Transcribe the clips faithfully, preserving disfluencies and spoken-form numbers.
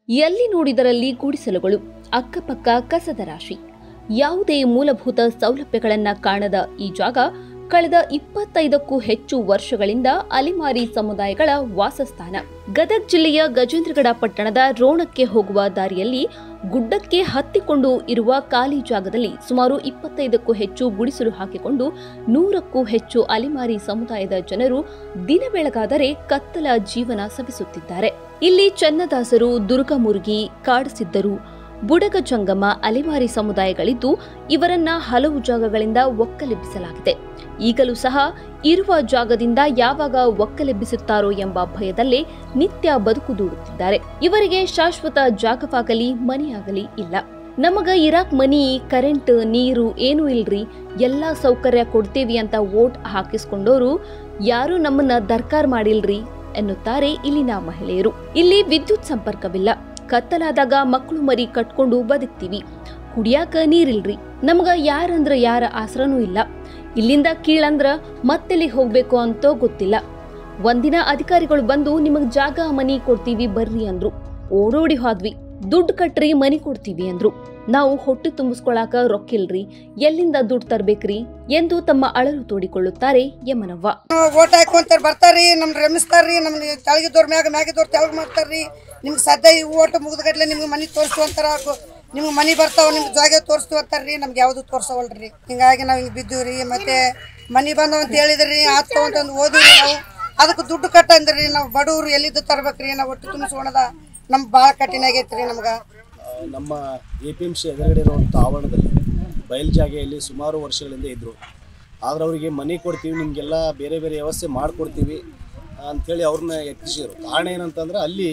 ಎಲ್ಲಿ ನೋಡಿದರಲ್ಲಿ ಗುಡಿಸಲುಗಳು, ಅಕ್ಕಪಕ್ಕ ಕಸದ ರಾಶಿ, ಯಾವುದೇ ಮೂಲಭೂತ ಸೌಲಭ್ಯಗಳನ್ನ ಕಾಣದ ಈ ಜಾಗ ಕಳೆದ ಇಪ್ಪತ್ತೈದಕ್ಕೂ ಹೆಚ್ಚು ವರ್ಷಗಳಿಂದ ಅಲೆಮಾರಿ ಸಮುದಾಯಗಳ ವಾಸಸ್ಥಾನ. ಗದಗ ಜಿಲ್ಲೆಯ ಗಜೇಂದ್ರಗಡ ಪಟ್ಟಣದ ರೋಣಕ್ಕೆ ಹೋಗುವ ದಾರಿಯಲ್ಲಿ ಗುಡ್ಡಕ್ಕೆ ಹತ್ತಿಕೊಂಡು ಇರುವ ಖಾಲಿ ಜಾಗದಲ್ಲಿ ಸುಮಾರು ಇಪ್ಪತ್ತೈದಕ್ಕೂ ಹೆಚ್ಚು ಗುಡಿಸಲು ಹಾಕಿಕೊಂಡು ನೂರಕ್ಕೂ ಹೆಚ್ಚು ಅಲೆಮಾರಿ ಸಮುದಾಯದ ಜನರು ದಿನ ಬೆಳಗಾದರೆ ಕತ್ತಲ ಜೀವನ ಸವಿಸುತ್ತಿದ್ದಾರೆ. ಇಲ್ಲಿ ಚನ್ನದಾಸರು, ದುರ್ಗಮುರುಗಿ, ಕಾಡಸಿದ್ದರು, ಬುಡಗ ಜಂಗಮ ಅಲೆಮಾರಿ ಸಮುದಾಯಗಳಿದ್ದು ಇವರನ್ನ ಹಲವು ಜಾಗಗಳಿಂದ ಒಕ್ಕಲೆಬ್ಬಿಸಲಾಗಿದೆ. ಈಗಲೂ ಸಹ ಇರುವ ಜಾಗದಿಂದ ಯಾವಾಗ ಒಕ್ಕಲೆಬ್ಬಿಸುತ್ತಾರೋ ಎಂಬ ಭಯದಲ್ಲೇ ನಿತ್ಯ ಬದುಕು ದೂಡುತ್ತಿದ್ದಾರೆ. ಇವರಿಗೆ ಶಾಶ್ವತ ಜಾಗವಾಗಲಿ ಮನೆಯಾಗಲಿ ಇಲ್ಲ. ನಮಗ ಇರಾಕ್ ಮನಿ, ಕರೆಂಟ್, ನೀರು ಏನೂ ಇಲ್ರಿ, ಎಲ್ಲಾ ಸೌಕರ್ಯ ಕೊಡ್ತೇವಿ ಅಂತ ವೋಟ್ ಹಾಕಿಸ್ಕೊಂಡೋರು ಯಾರು ನಮ್ಮನ್ನ ದರ್ಕಾರ ಮಾಡಿಲ್ರಿ ಎನ್ನುತ್ತಾರೆ ಇಲ್ಲಿನ ಮಹಿಳೆಯರು. ಇಲ್ಲಿ ವಿದ್ಯುತ್ ಸಂಪರ್ಕವಿಲ್ಲ, ಕತ್ತಲಾದಾಗ ಮಕ್ಕಳು ಮರಿ ಕಟ್ಕೊಂಡು ಬದುಕ್ತೀವಿ, ಕುಡಿಯಾಕ ನೀರಿಲ್ರಿ, ನಮಗ ಯಾರಂದ್ರ ಯಾರ ಆಸರನೂ ಇಲ್ಲ, ಇಲ್ಲಿಂದ ಕೀಳಂದ್ರ ಮತ್ತೆಲ್ಲಿ ಹೋಗ್ಬೇಕು ಅಂತೋ ಗೊತ್ತಿಲ್ಲ. ಒಂದಿನ ಅಧಿಕಾರಿಗಳು ಬಂದು ನಿಮಗ್ ಜಾಗ ಮನಿ ಕೊಡ್ತೀವಿ ಬರ್ರಿ ಅಂದ್ರು, ಓಡೋಡಿ ಹೋದ್ವಿ. ದುಡ್ಡು ಕಟ್ರಿ ಮನಿ ಕೊಡ್ತೀವಿ ಅಂದ್ರು, ನಾವು ಹೊಟ್ಟೆ ತುಂಬಿಸ್ಕೊಳಾಕ ರೊಕ್ಕಿಲ್ರಿ, ಎಲ್ಲಿಂದ ದುಡ್ಡು ತರ್ಬೇಕ್ರಿ ಎಂದು ತಮ್ಮ ಅಳಲು ತೋಡಿಕೊಳ್ಳುತ್ತಾರೆ ಯಮನವ್ವ. ಓಟ್ ಹಾಕೊಂತಾರ ಬರ್ತಾರ್ರಿ, ನಮ್ಗೆ ರಮಿಸ್ತಾರ್ರಿ, ನಮ್ಗೆ ತೆಳಗಿದ್ದವ್ರ ಮ್ಯಾಗ ಮ್ಯಾಗಿದ್ದವ್ರು ತೆಳಗ್ ಮಾಡ್ತಾರ್ರಿ. ನಿಮ್ಗೆ ಸದ್ಯ ಈ ಓಟ್ ಮುಗಿದ್ಗಟ್ಲೆ ನಿಮ್ಗೆ ಮನಿ ತೋರಿಸ್ತು ಅಂತಾರ, ನಿಮ್ಗೆ ಮನಿ ಬರ್ತಾವ, ನಿಮ್ಗೆ ಜಾಗ ತೋರಿಸ್ತು ಅಂತಾರ್ರಿ. ನಮ್ಗೆ ಯಾವ್ದು ತೋರ್ಸವಲ್ರಿ. ಹಿಂಗಾಗಿ ನಾವ್ ಹಿಂಗೆ ಬಿದ್ದೀವ್ರಿ. ಮತ್ತೆ ಮನಿ ಬಂದವ ಅಂತ ಹೇಳಿದ್ರಿ, ಆತು ಅಂತಂದು ಓದಿವ್ರಿ. ನಾವು ಅದಕ್ಕೆ ದುಡ್ಡು ಕಟ್ಟಂದ್ರಿ. ನಾವು ಬಡವ್ರು ಎಲ್ಲಿದ್ದು ತರ್ಬೇಕ್ರಿ, ನಾವು ಒಟ್ಟು ತುಂಬಿಸ್ಕೊಳದ ನಮ್ಗೆ ಭಾಳ ಕಠಿಣ ಆಗೈತ್ರಿ. ನಮ್ಗೆ ನಮ್ಮ ಎ ಪಿ ಎಮ್ ಸಿ ಎದುರುಗಡೆ ಇರುವಂಥ ಆವರಣದಲ್ಲಿ ಬಯಲು ಜಾಗೆಯಲ್ಲಿ ಸುಮಾರು ವರ್ಷಗಳಿಂದ ಇದ್ದರು. ಆದ್ರೆ ಅವರಿಗೆ ಮನೆ ಕೊಡ್ತೀವಿ, ನಿಮಗೆಲ್ಲ ಬೇರೆ ಬೇರೆ ವ್ಯವಸ್ಥೆ ಮಾಡಿಕೊಡ್ತೀವಿ ಅಂಥೇಳಿ ಅವ್ರನ್ನ ಯತ್ನಿಸಿದರು. ಕಾರಣ ಏನಂತಂದ್ರೆ ಅಲ್ಲಿ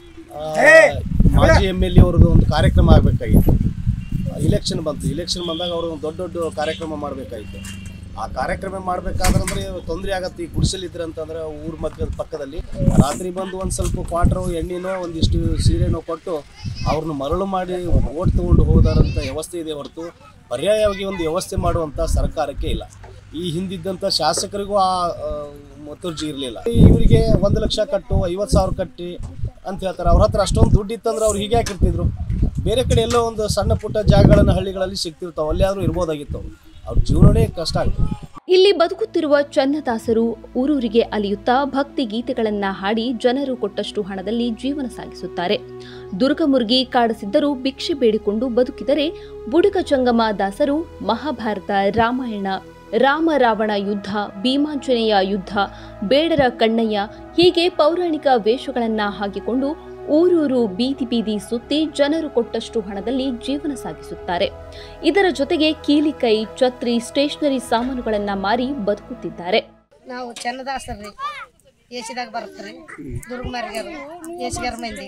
ಮಾಜಿ ಎಮ್ ಎಲ್ ಎ ಅವ್ರದ್ದು ಒಂದು ಕಾರ್ಯಕ್ರಮ ಆಗಬೇಕಾಗಿತ್ತು. ಇಲೆಕ್ಷನ್ ಬಂತು. ಇಲೆಕ್ಷನ್ ಬಂದಾಗ ಅವರು ಒಂದು ದೊಡ್ಡ ದೊಡ್ಡ ಕಾರ್ಯಕ್ರಮ ಮಾಡಬೇಕಾಗಿತ್ತು. ಆ ಕಾರ್ಯಕ್ರಮ ಮಾಡಬೇಕಾದ್ರಂದ್ರೆ ತೊಂದರೆ ಆಗತ್ತೆ. ಈ ಗುಡಿಸಲಿದ್ರೆ ಅಂತಂದ್ರೆ ಊರ ಮಕ್ಕದ ಪಕ್ಕದಲ್ಲಿ ರಾತ್ರಿ ಬಂದು ಒಂದು ಸ್ವಲ್ಪ ಕ್ವಾಟ್ರೋ ಎಣ್ಣೆನೋ ಒಂದಿಷ್ಟು ಸೀರೆನೋ ಕೊಟ್ಟು ಅವ್ರನ್ನ ಮರಳು ಮಾಡಿ ಓಟ್ ತೊಗೊಂಡು ಹೋದಾರಂಥ ವ್ಯವಸ್ಥೆ ಇದೆ ಹೊರತು ಪರ್ಯಾಯವಾಗಿ ಒಂದು ವ್ಯವಸ್ಥೆ ಮಾಡುವಂಥ ಸರ್ಕಾರಕ್ಕೆ ಇಲ್ಲ. ಈ ಹಿಂದಿದ್ದಂಥ ಶಾಸಕರಿಗೂ ಆ ಮುತುರ್ಜಿ ಇರಲಿಲ್ಲ. ಇವರಿಗೆ ಒಂದು ಲಕ್ಷ ಕಟ್ಟು, ಐವತ್ತು ಸಾವಿರ ಕಟ್ಟಿ ಅಂತ ಹೇಳ್ತಾರೆ. ಅವ್ರ ಹತ್ರ ಅಷ್ಟೊಂದು ದುಡ್ಡು ಇತ್ತಂದ್ರೆ ಅವ್ರು ಹೀಗೆ ಹಾಕಿರ್ತಿದ್ರು. ಬೇರೆ ಕಡೆ ಎಲ್ಲೋ ಒಂದು ಸಣ್ಣ ಪುಟ್ಟ ಜಾಗಗಳನ್ನು ಹಳ್ಳಿಗಳಲ್ಲಿ ಸಿಗ್ತಿರ್ತಾವೆ, ಅಲ್ಲಿ ಆದರೂ ಇರ್ಬೋದಾಗಿತ್ತು. ಅವ್ರ ಜೀವನನೇ ಕಷ್ಟ ಆಗ್ತದೆ. ಇಲ್ಲಿ ಬದುಕುತ್ತಿರುವ ಚನ್ನದಾಸರು ಊರೂರಿಗೆ ಅಲಿಯುತ್ತಾ ಭಕ್ತಿ ಗೀತೆಗಳನ್ನ ಹಾಡಿ ಜನರು ಕೊಟ್ಟಷ್ಟು ಹಣದಲ್ಲಿ ಜೀವನ ಸಾಗಿಸುತ್ತಾರೆ. ದುರ್ಗಮುರುಗಿ, ಕಾಡಸಿದ್ದರು ಭಿಕ್ಷೆ ಬೇಡಿಕೊಂಡು ಬದುಕಿದರೆ, ಬುಡಗ ಜಂಗಮ ದಾಸರು ಮಹಾಭಾರತ, ರಾಮಾಯಣ, ರಾಮ ರಾವಣ ಯುದ್ಧ, ಭೀಮಾಂಜನೇಯ ಯುದ್ಧ, ಬೇಡರ ಕಣ್ಣಯ್ಯ ಹೀಗೆ ಪೌರಾಣಿಕ ವೇಷಗಳನ್ನ ಹಾಕಿಕೊಂಡು ಊರೂರು ಬೀದಿ ಬೀದಿ ಸುತ್ತಿ ಜನರು ಕೊಟ್ಟಷ್ಟು ಹಣದಲ್ಲಿ ಜೀವನ ಸಾಗಿಸುತ್ತಾರೆ. ಇದರ ಜೊತೆಗೆ ಕೀಲಿಕೈ, ಛತ್ರಿ, ಸ್ಟೇಷನರಿ ಸಾಮಾನುಗಳನ್ನ ಮಾರಿ ಬದುಕುತ್ತಿದ್ದಾರೆ. ನಾವು ಚನ್ನದಾಸರ್ರಿ, ಏಸಿದಾಗ ಬರುತ್ತೀರಿ, ದುರ್ಗಮರ್ಗ್ಯಾರು, ಏಸಿಗಾರ ಮಂದಿ.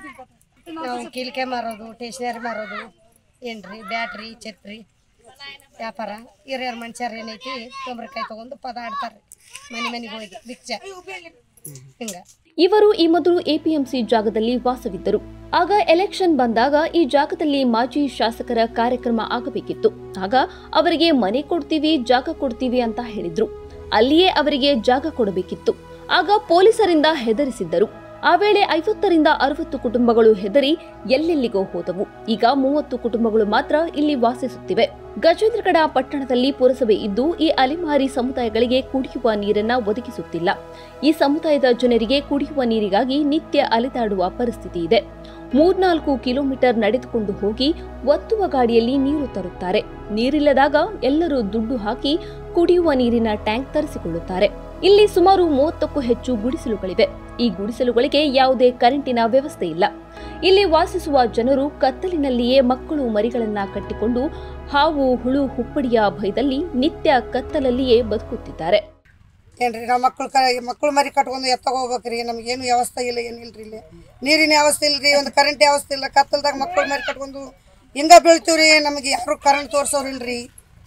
ನಾವು ಕೀಲಿಕೈ ಮಾರೋದು, ಸ್ಟೇಷನರಿ ಮಾರೋದು, ಏನ್ರಿ ಬ್ಯಾಟ್ರಿ, ಛತ್ರಿ ವ್ಯಾಪಾರ. ಹಿರಿಯರ ಮನುಷ್ಯರು ಏನೈತಿ ತೊಂಬರಿಕಾಯಿ ತಗೊಂಡು ಪದ ಆಡ್ತಾರೆ, ಮನೆ ಮನೆಗೆ ಹೋಗಿ ಭಿಕ್ಷೆ ಹಿಂಗ. ಇವರು ಈ ಮೊದಲು ಎಪಿಎಂಸಿ ಜಾಗದಲ್ಲಿ ವಾಸವಿದ್ದರು. ಆಗ ಎಲೆಕ್ಷನ್ ಬಂದಾಗ ಈ ಜಾಗದಲ್ಲಿ ಮಾಜಿ ಶಾಸಕರ ಕಾರ್ಯಕ್ರಮ ಆಗಬೇಕಿತ್ತು. ಆಗ ಅವರಿಗೆ ಮನೆ ಕೊಡ್ತೀವಿ, ಜಾಗ ಕೊಡ್ತೀವಿ ಅಂತ ಹೇಳಿದ್ರು. ಅಲ್ಲಿಯೇ ಅವರಿಗೆ ಜಾಗ ಕೊಡಬೇಕಿತ್ತು. ಆಗ ಪೊಲೀಸರಿಂದ ಹೆದರಿಸಿದ್ದರು. ಆ ವೇಳೆ ಐವತ್ತರಿಂದ ಅರವತ್ತು ಕುಟುಂಬಗಳು ಹೆದರಿ ಎಲ್ಲೆಲ್ಲಿಗೋ ಹೋದವು. ಈಗ ಮೂವತ್ತು ಕುಟುಂಬಗಳು ಮಾತ್ರ ಇಲ್ಲಿ ವಾಸಿಸುತ್ತಿವೆ. ಗಜೇಂದ್ರಗಡ ಪಟ್ಟಣದಲ್ಲಿ ಪುರಸಭೆ ಇದ್ದು ಈ ಅಲೆಮಾರಿ ಸಮುದಾಯಗಳಿಗೆ ಕುಡಿಯುವ ನೀರನ್ನ ಒದಗಿಸುತ್ತಿಲ್ಲ. ಈ ಸಮುದಾಯದ ಜನರಿಗೆ ಕುಡಿಯುವ ನೀರಿಗಾಗಿ ನಿತ್ಯ ಅಲೆದಾಡುವ ಪರಿಸ್ಥಿತಿ ಇದೆ. ಮೂರ್ನಾಲ್ಕು ಕಿಲೋಮೀಟರ್ ನಡೆದುಕೊಂಡು ಹೋಗಿ ಒತ್ತುವ ಗಾಡಿಯಲ್ಲಿ ನೀರು ತರುತ್ತಾರೆ. ನೀರಿಲ್ಲದಾಗ ಎಲ್ಲರೂ ದುಡ್ಡು ಹಾಕಿ ಕುಡಿಯುವ ನೀರಿನ ಟ್ಯಾಂಕ್ ತರಿಸಿಕೊಳ್ಳುತ್ತಾರೆ. ಇಲ್ಲಿ ಸುಮಾರು ಮೂವತ್ತಕ್ಕೂ ಹೆಚ್ಚು ಗುಡಿಸಲುಗಳಿವೆ. ಈ ಗುಡಿಸಲುಗಳಿಗೆ ಯಾವುದೇ ಕರೆಂಟಿನ ವ್ಯವಸ್ಥೆ ಇಲ್ಲ. ಇಲ್ಲಿ ವಾಸಿಸುವ ಜನರು ಕತ್ತಲಿನಲ್ಲಿಯೇ ಮಕ್ಕಳು ಮರಿಗಳನ್ನ ಕಟ್ಟಿಕೊಂಡು ಹಾವು, ಹುಳು, ಹುಪ್ಪಡಿಯ ಭಯದಲ್ಲಿ ನಿತ್ಯ ಕತ್ತಲಲ್ಲಿಯೇ ಬದುಕುತ್ತಿದ್ದಾರೆ. ಏನ್ರಿ ನಾವು ಮಕ್ಕಳು ಕ ಮಕ್ಕಳು ಮರಿ ಕಟ್ಕೊಂಡು ಎತ್ತಾಗ ಹೋಗ್ಬೇಕ್ರಿ. ನಮ್ಗೇನು ವ್ಯವಸ್ಥೆ ಇಲ್ಲ, ಏನಿಲ್ರಿ. ಇಲ್ಲಿ ನೀರಿನ ವ್ಯವಸ್ಥೆ ಇಲ್ರಿ, ಒಂದು ಕರೆಂಟ್ ವ್ಯವಸ್ಥೆ ಇಲ್ಲ. ಕತ್ತಲ್ದಾಗ ಮಕ್ಕಳು ಮರಿ ಕಟ್ಕೊಂಡು ಹಿಂಗ ಬೀಳ್ತೀವ್ರಿ. ನಮಗೆ ಯಾರು ಕರೆಂಟ್ ತೋರ್ಸೋರಿಲ್ರಿ.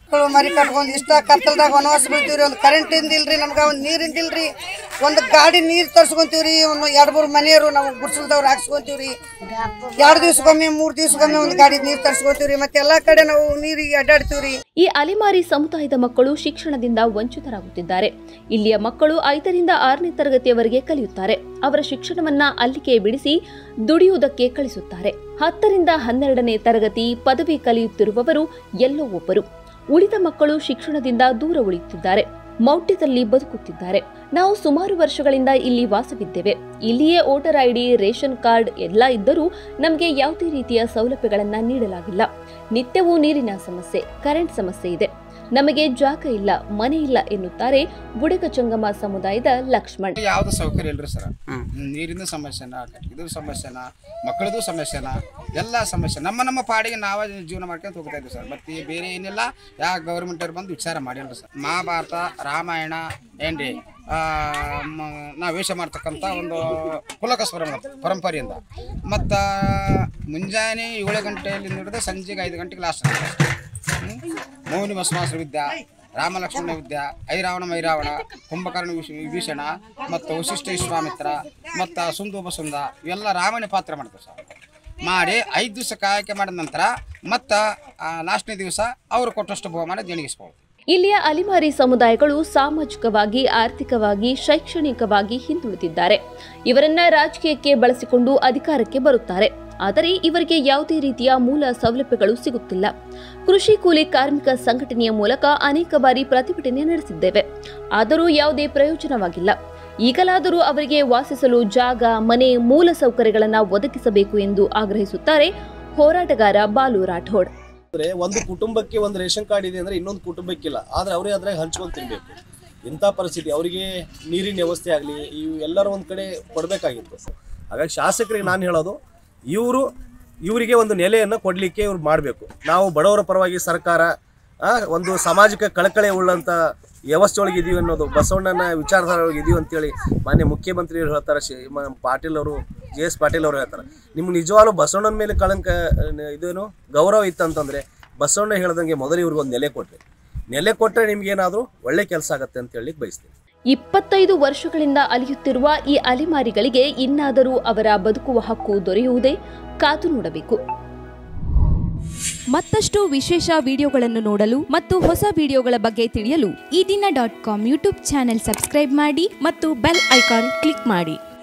ಮಕ್ಕಳು ಮರಿ ಕಟ್ಕೊಂಡು ಇಷ್ಟ ಕತ್ತಲ್ದಾಗ ವನವಾಸ ಬೀಳ್ತೀವಿ ರೀ. ಒಂದು ಕರೆಂಟಿಂದ ಇಲ್ರಿ ನಮ್ಗೆ, ಒಂದು ನೀರಿಂದ ಇಲ್ರಿ, ಒಂದು ಗಾಡಿ ನೀರು ತರ್ಸ್ಕೊಂತೀವಿ ರೀ. ಒಂದು ಎರಡು ಮೂರು ಮನೆಯವರು ನಾವು ಗುಡ್ಸಲ್ದವ್ರು ಹಾಕ್ಸ್ಕೊಂತೀವಿ ರೀ. ಎರಡು ದಿವ್ಸಕ್ಕೊಮ್ಮೆ ಮೂರು ದಿವ್ಸಕ್ಕೊಮ್ಮೆ ಒಂದು ಗಾಡಿ ನೀರು ತರ್ಸ್ಕೊಂತೀವಿ ರೀ. ಮತ್ತೆ ಎಲ್ಲ ಕಡೆ ನಾವು ನೀರಿಗೆ ಅಡ್ಡಾಡ್ತೀವಿ ರೀ. ಈ ಅಲೆಮಾರಿ ಸಮುದಾಯದ ಮಕ್ಕಳು ಶಿಕ್ಷಣದಿಂದ ವಂಚಿತರಾಗುತ್ತಿದ್ದಾರೆ. ಇಲ್ಲಿಯ ಮಕ್ಕಳು ಐದರಿಂದ ಆರನೇ ತರಗತಿಯವರೆಗೆ ಕಲಿಯುತ್ತಾರೆ. ಅವರ ಶಿಕ್ಷಣವನ್ನ ಅಲ್ಲಿಗೆ ಬಿಡಿಸಿ ದುಡಿಯುವುದಕ್ಕೆ ಕಳಿಸುತ್ತಾರೆ. ಹತ್ತರಿಂದ ಹನ್ನೆರಡನೇ ತರಗತಿ ಪದವಿ ಕಲಿಯುತ್ತಿರುವವರು ಎಲ್ಲೋ ಒಬ್ಬರು. ಉಳಿದ ಮಕ್ಕಳು ಶಿಕ್ಷಣದಿಂದ ದೂರ ಉಳಿಯುತ್ತಿದ್ದಾರೆ, ಮೌಢ್ಯದಲ್ಲಿ ಬದುಕುತ್ತಿದ್ದಾರೆ. ನಾವು ಸುಮಾರು ವರ್ಷಗಳಿಂದ ಇಲ್ಲಿ ವಾಸವಿದ್ದೇವೆ. ಇಲ್ಲಿಯೇ ವೋಟರ್ ಐಡಿ, ರೇಷನ್ ಕಾರ್ಡ್ ಎಲ್ಲ ಇದ್ದರೂ ನಮಗೆ ಯಾವುದೇ ರೀತಿಯ ಸೌಲಭ್ಯಗಳನ್ನು ನೀಡಲಾಗಿಲ್ಲ. ನಿತ್ಯವೂ ನೀರಿನ ಸಮಸ್ಯೆ, ಕರೆಂಟ್ ಸಮಸ್ಯೆ ಇದೆ. ನಮಗೆ ಜಾಗ ಇಲ್ಲ, ಮನೆ ಇಲ್ಲ ಎನ್ನುತ್ತಾರೆ ಬುಡಕ ಜಂಗಮ ಸಮುದಾಯದ ಲಕ್ಷ್ಮಣ್. ಯಾವ್ದು ಸೌಕರ್ಯ ಇಲ್ರಿ ಸರ್. ನೀರಿನ ಸಮಸ್ಯೆನ, ಇದು ಸಮಸ್ಯೆನ, ಮಕ್ಕಳದು ಸಮಸ್ಯೆನ, ಎಲ್ಲ ಸಮಸ್ಯೆ. ನಮ್ಮ ನಮ್ಮ ಪಾಡಿಗೆ ನಾವೇ ಜೀವನ ಮಾಡ್ಕೊಂಡು ಹೋಗ್ತಾ ಇದ್ವಿ ಸರ್. ಮತ್ತೆ ಬೇರೆ ಏನಿಲ್ಲ. ಯಾವ ಗೌರ್ಮೆಂಟ್ ಅವ್ರು ಬಂದು ವಿಚಾರ ಮಾಡಿಲ್ರಿ ಸರ್. ಮಹಾಭಾರತ, ರಾಮಾಯಣ ಏನ್ರಿ ನಾವು ವೇಷ ಮಾಡ್ತಕ್ಕಂಥ ಒಂದು ಕುಲಕಸ್ವರ ಪರಂಪರೆಯಿಂದ ಮತ್ತು ಮುಂಜಾನೆ ಏಳು ಗಂಟೆಯಲ್ಲಿ ಹಿಡಿದು ಸಂಜೆಗೆ ಐದು ಗಂಟೆಗೆ ಲಾಸ್ಟ್. ಮೌನಿ ಭಸ್ಮಾಸುರ ವಿದ್ಯಾ, ರಾಮಲಕ್ಷ್ಮಣ ವಿದ್ಯಾ, ಐರಾವಣ ಮೈರಾವಣ, ಕುಂಭಕರ್ಣ ವಿಭೀಷಣ ಮತ್ತು ವಶಿಷ್ಠ ವಿಶ್ವಾಮಿತ್ರ ಮತ್ತು ಸುಂದು ಬಸುಂದ ಇವೆಲ್ಲ ರಾಮನ ಪಾತ್ರ ಮಾಡ್ತಾರೆ ಸರ್. ಮಾಡಿ ಐದು ದಿವಸ ಕಾಯಕೆ ಮಾಡಿದ ನಂತರ ಮತ್ತು ಲಾಸ್ಟ್ನೇ ದಿವಸ ಅವರು ಕೊಟ್ಟಷ್ಟು ಬಹುಮಾನ ದೇಣಿಗಿಸ್ಬೋದು. ಇಲ್ಲಿಯ ಅಲೆಮಾರಿ ಸಮುದಾಯಗಳು ಸಾಮಾಜಿಕವಾಗಿ, ಆರ್ಥಿಕವಾಗಿ, ಶೈಕ್ಷಣಿಕವಾಗಿ ಹಿಂದುಳಿದಿದ್ದಾರೆ. ಇವರನ್ನ ರಾಜಕೀಯಕ್ಕೆ ಬಳಸಿಕೊಂಡು ಅಧಿಕಾರಕ್ಕೆ ಬರುತ್ತಾರೆ. ಆದರೆ ಇವರಿಗೆ ಯಾವುದೇ ರೀತಿಯ ಮೂಲ ಸೌಲಭ್ಯಗಳು ಸಿಗುತ್ತಿಲ್ಲ. ಕೃಷಿ ಕೂಲಿ ಕಾರ್ಮಿಕ ಸಂಘಟನೆಯ ಮೂಲಕ ಅನೇಕ ಬಾರಿ ಪ್ರತಿಭಟನೆ ನಡೆಸಿದ್ದೇವೆ, ಆದರೂ ಯಾವುದೇ ಪ್ರಯೋಜನವಾಗಿಲ್ಲ. ಈಗಲಾದರೂ ಅವರಿಗೆ ವಾಸಿಸಲು ಜಾಗ, ಮನೆ, ಮೂಲ ಸೌಕರ್ಯಗಳನ್ನು ಒದಗಿಸಬೇಕು ಎಂದು ಆಗ್ರಹಿಸುತ್ತಾರೆ ಹೋರಾಟಗಾರ ಬಾಲು ರಾಠೋಡ್. ಒಂದು ಕುಟುಂಬಕ್ಕೆ ಒಂದು ರೇಷನ್ ಕಾರ್ಡ್ ಇದೆ ಅಂದ್ರೆ ಇನ್ನೊಂದು ಕುಟುಂಬಕ್ಕಿಲ್ಲ, ಆದ್ರೆ ಅವರೇ ಅದ್ರಾಗ ಹಂಚ್ಕೊಂಡು ತಿನ್ಬೇಕು. ಇಂಥ ಪರಿಸ್ಥಿತಿ. ಅವರಿಗೆ ನೀರಿನ ವ್ಯವಸ್ಥೆ ಆಗಲಿ ಇವು ಎಲ್ಲರೂ ಒಂದು ಕಡೆ ಕೊಡಬೇಕಾಗಿತ್ತು. ಹಾಗಾಗಿ ಶಾಸಕರಿಗೆ ನಾನು ಹೇಳೋದು, ಇವರು ಇವರಿಗೆ ಒಂದು ನೆಲೆಯನ್ನು ಕೊಡಲಿಕ್ಕೆ ಇವ್ರು ಮಾಡಬೇಕು. ನಾವು ಬಡವರ ಪರವಾಗಿ ಸರ್ಕಾರ ಒಂದು ಸಾಮಾಜಿಕ ಕಳಕಳೆ ಉಳ್ಳಂಥ ವ್ಯವಸ್ಥೆ ಒಳಗೆ ಇದೀವಿ ಅನ್ನೋದು, ಬಸವಣ್ಣನ ವಿಚಾರಧಾರೆ ಒಳಗೆ ಇದೀವಿ ಅಂತೇಳಿ ಮಾನ್ಯ ಮುಖ್ಯಮಂತ್ರಿಗಳು ಹೇಳ್ತಾರೆ. ಶಿ ಪಾಟೀಲ್ ಅವರು, ಜೆ ಎಸ್ ಪಾಟೀಲ್ ಅವರು ಹೇಳ್ತಾರೆ. ನಿಮ್ಗೆ ನಿಜವಾಗ್ಲೂ ಬಸವಣ್ಣನ ಮೇಲೆ ಕಳಂಕ ಇದೇನು ಗೌರವ ಇತ್ತಂತಂದರೆ ಬಸವಣ್ಣ ಹೇಳ್ದಂಗೆ ಮೊದಲು ಇವ್ರಿಗೆ ಒಂದು ನೆಲೆ ಕೊಟ್ಟರೆ ನೆಲೆ ಕೊಟ್ಟರೆ ನಿಮ್ಗೇನಾದರೂ ಒಳ್ಳೆ ಕೆಲಸ ಆಗುತ್ತೆ ಅಂತ ಹೇಳಲಿಕ್ಕೆ ಬಯಸ್ತೀನಿ. ಇಪ್ಪತ್ತೈದು ವರ್ಷಗಳಿಂದ ಅಲಿಯುತ್ತಿರುವ ಈ ಅಲೆಮಾರಿಗಳಿಗೆ ಇನ್ನಾದರೂ ಅವರ ಬದುಕುವ ಹಕ್ಕು ದೊರೆಯುವುದೇ? ಕಾದು ನೋಡಬೇಕು. ಮತ್ತಷ್ಟು ವಿಶೇಷ ವಿಡಿಯೋಗಳನ್ನು ನೋಡಲು ಮತ್ತು ಹೊಸ ವಿಡಿಯೋಗಳ ಬಗ್ಗೆ ತಿಳಿಯಲು Ee Dina dot com YouTube channel subscribe ಮಾಡಿ ಮತ್ತು ಬೆಲ್ ಐಕಾನ್ ಕ್ಲಿಕ್ ಮಾಡಿ.